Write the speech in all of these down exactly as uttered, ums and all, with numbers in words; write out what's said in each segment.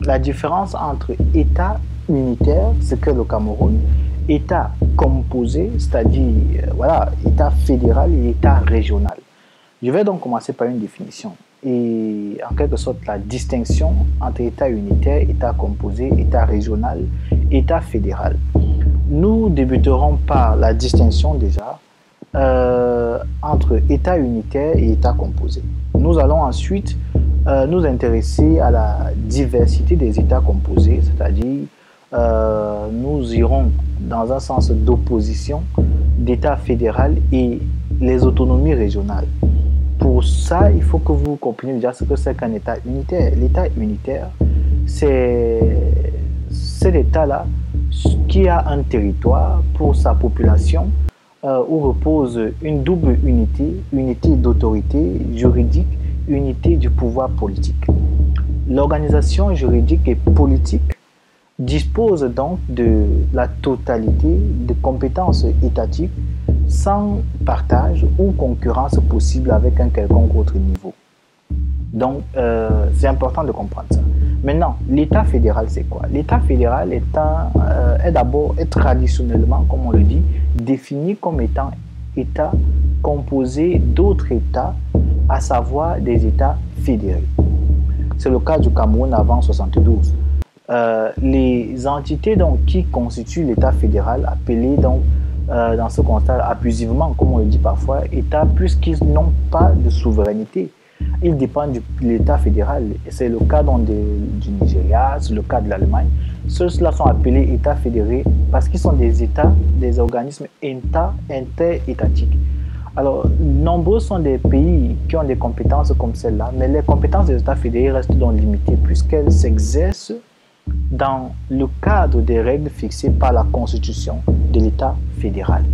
la différence entre État unitaire, ce qu'est le Cameroun, État composé, c'est-à-dire euh, voilà, État fédéral et État régional. Je vais donc commencer par une définition et en quelque sorte la distinction entre État unitaire, État composé, État régional, État fédéral. Nous débuterons par la distinction déjà euh, entre État unitaire et État composé. Nous allons ensuite euh, nous intéresser à la diversité des États composés, c'est-à-dire euh, nous irons dans un sens d'opposition d'État fédéral et les autonomies régionales. Pour ça, il faut que vous compreniez déjà ce que c'est qu'un État unitaire. L'État unitaire, c'est cet État-là qui a un territoire pour sa population euh, où repose une double unité, unité d'autorité juridique, unité du pouvoir politique. L'organisation juridique et politique dispose donc de la totalité des compétences étatiques sans partage ou concurrence possible avec un quelconque autre niveau. Donc, euh, c'est important de comprendre ça. Maintenant, l'État fédéral, c'est quoi? L'État fédéral est, euh, est d'abord, est traditionnellement, comme on le dit, défini comme étant État composé d'autres États, à savoir des États fédérés. C'est le cas du Cameroun avant soixante-douze. Euh, les entités donc, qui constituent l'État fédéral, appelées donc, euh, dans ce constat abusivement, comme on le dit parfois, États, puisqu'ils n'ont pas de souveraineté. Ils dépendent de l'État fédéral. C'est le cas donc, de, du Nigeria, c'est le cas de l'Allemagne. Ceux-là sont appelés États fédérés parce qu'ils sont des États, des organismes inter-étatiques. Alors, nombreux sont des pays qui ont des compétences comme celle-là, mais les compétences des États fédérés restent donc limitées puisqu'elles s'exercent dans le cadre des règles fixées par la Constitution de l'État fédéral.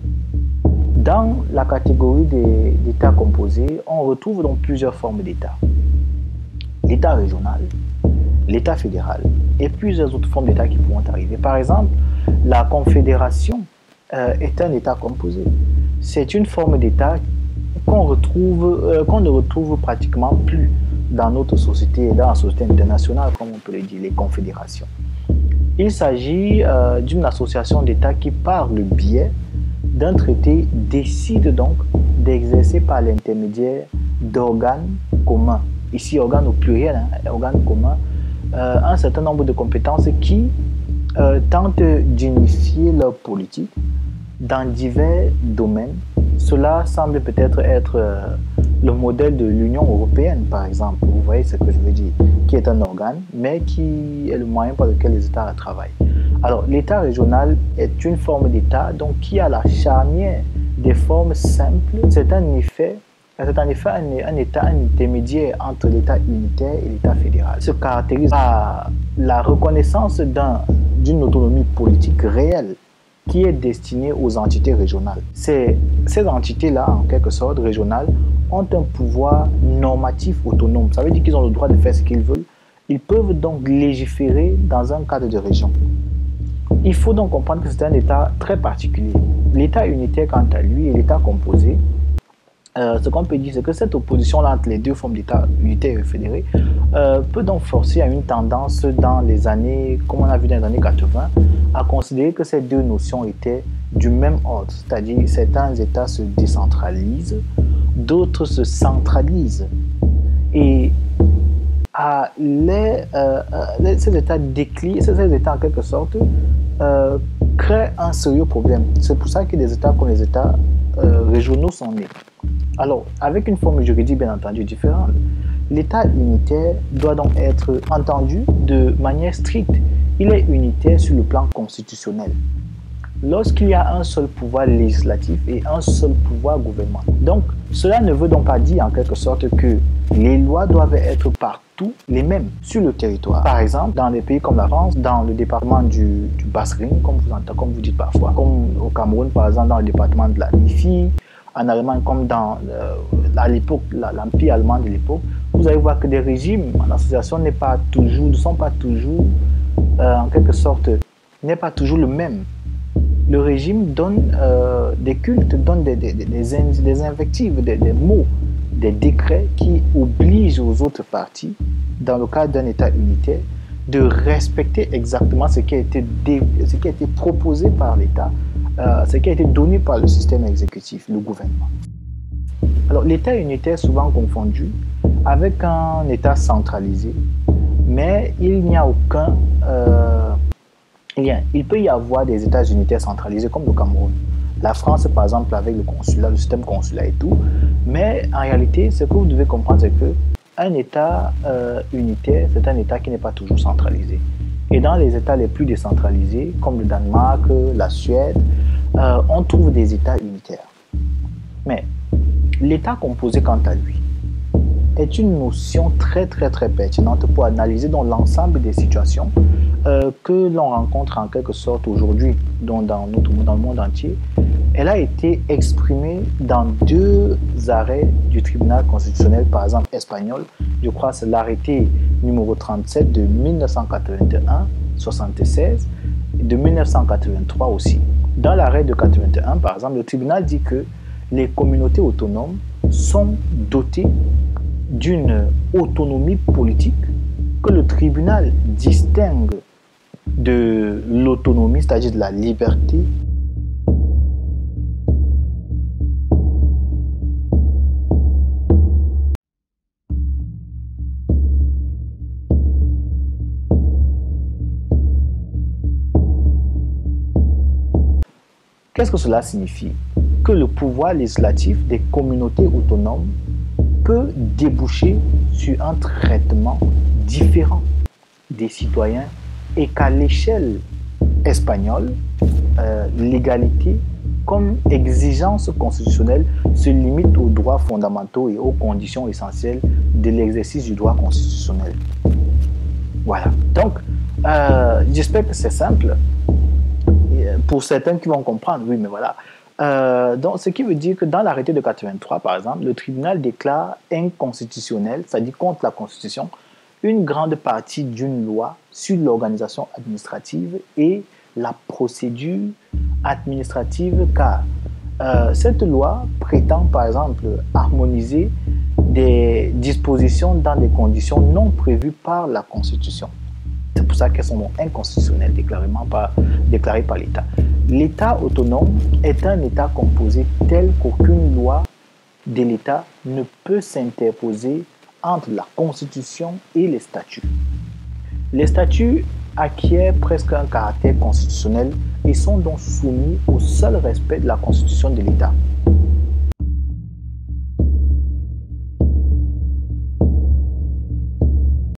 Dans la catégorie des États composés, on retrouve donc plusieurs formes d'États. L'État régional, l'État fédéral et plusieurs autres formes d'États qui pourront arriver. Par exemple, la Confédération euh, est un État composé. C'est une forme d'État qu'on retrouve, euh, qu'on ne retrouve pratiquement plus dans notre société et dans la société internationale, comme on peut le dire, les confédérations. Il s'agit euh, d'une association d'États qui, par le biais d'un traité, décide donc d'exercer par l'intermédiaire d'organes communs, ici organes au pluriel, hein, organes communs, euh, un certain nombre de compétences qui euh, tentent d'unifier leur politique dans divers domaines. Cela semble peut-être être euh, le modèle de l'Union européenne, par exemple, vous voyez ce que je veux dire, qui est un organe, mais qui est le moyen par lequel les États travaillent. Alors, l'État régional est une forme d'État donc, qui a la charnière des formes simples. C'est en effet, c'est en effet un, un État un intermédiaire entre l'État unitaire et l'État fédéral. Il se caractérise par la reconnaissance d'un, d'une autonomie politique réelle qui est destinée aux entités régionales. Ces, ces entités-là, en quelque sorte régionales, ont un pouvoir normatif autonome. Ça veut dire qu'ils ont le droit de faire ce qu'ils veulent. Ils peuvent donc légiférer dans un cadre de région. Il faut donc comprendre que c'est un État très particulier. L'État unitaire, quant à lui, et l'État composé, euh, ce qu'on peut dire, c'est que cette opposition-là entre les deux formes d'État unitaire et fédéré euh, peut donc forcer à une tendance dans les années, comme on a vu dans les années quatre-vingts, à considérer que ces deux notions étaient du même ordre. C'est-à-dire certains États se décentralisent, d'autres se centralisent. Et à les, euh, les, ces États déclinent, ces États en quelque sorte euh, créent un sérieux problème. C'est pour ça que des États comme les États euh, régionaux sont nés. Alors, avec une forme juridique bien entendu différente, l'État unitaire doit donc être entendu de manière stricte. Il est unitaire sur le plan constitutionnel. Lorsqu'il y a un seul pouvoir législatif et un seul pouvoir gouvernemental. Donc, cela ne veut donc pas dire en quelque sorte que les lois doivent être partout les mêmes sur le territoire. Par exemple, dans des pays comme la France, dans le département du, du Bas-Rhin, comme vous entendez, comme vous dites parfois, comme au Cameroun, par exemple, dans le département de la Nifi, en Allemagne, comme dans euh, à l'époque, l'Empire allemand de l'époque, vous allez voir que des régimes en association n'est pas toujours, ne sont pas toujours, euh, en quelque sorte, n'est pas toujours le même. Le régime donne euh, des cultes, donne des, des, des, des invectives, des, des mots, des décrets qui obligent aux autres parties, dans le cadre d'un État unitaire, de respecter exactement ce qui a été, dé, ce qui a été proposé par l'État, euh, ce qui a été donné par le système exécutif, le gouvernement. Alors, l'État unitaire est souvent confondu avec un État centralisé, mais il n'y a aucun euh, lien. Il peut y avoir des États unitaires centralisés comme le Cameroun. La France, par exemple, avec le consulat, le système consulat et tout. Mais en réalité, ce que vous devez comprendre, c'est que un État euh, unitaire, c'est un État qui n'est pas toujours centralisé. Et dans les États les plus décentralisés, comme le Danemark, la Suède, euh, on trouve des États unitaires. Mais l'État composé, quant à lui, est une notion très très très pertinente pour analyser dans l'ensemble des situations euh, que l'on rencontre en quelque sorte aujourd'hui dans, dans, notre, dans le monde entier. Elle a été exprimée dans deux arrêts du tribunal constitutionnel, par exemple espagnol. Je crois que c'est l'arrêté numéro trente-sept de mille neuf cent quatre-vingt-un soixante-seize et de mille neuf cent quatre-vingt-trois aussi. Dans l'arrêt de quatre-vingt-un, par exemple, le tribunal dit que les communautés autonomes sont dotées d'une autonomie politique que le tribunal distingue de l'autonomie, c'est-à-dire de la liberté. Qu'est-ce que cela signifie? Que le pouvoir législatif des communautés autonomes peut déboucher sur un traitement différent des citoyens et qu'à l'échelle espagnole, euh, l'égalité comme exigence constitutionnelle se limite aux droits fondamentaux et aux conditions essentielles de l'exercice du droit constitutionnel. Voilà. Donc, euh, j'espère que c'est simple. Pour certains qui vont comprendre, oui, mais voilà. Euh, donc, ce qui veut dire que dans l'arrêté de quatre-vingt-trois, par exemple, le tribunal déclare inconstitutionnel, c'est-à-dire contre la Constitution, une grande partie d'une loi sur l'organisation administrative et la procédure administrative, car euh, cette loi prétend, par exemple, harmoniser des dispositions dans des conditions non prévues par la Constitution. C'est pour ça qu'elles sont inconstitutionnelles, déclarément par, déclarées par l'État. L'État autonome est un État composé tel qu'aucune loi de l'État ne peut s'interposer entre la Constitution et les statuts. Les statuts acquièrent presque un caractère constitutionnel et sont donc soumis au seul respect de la Constitution de l'État.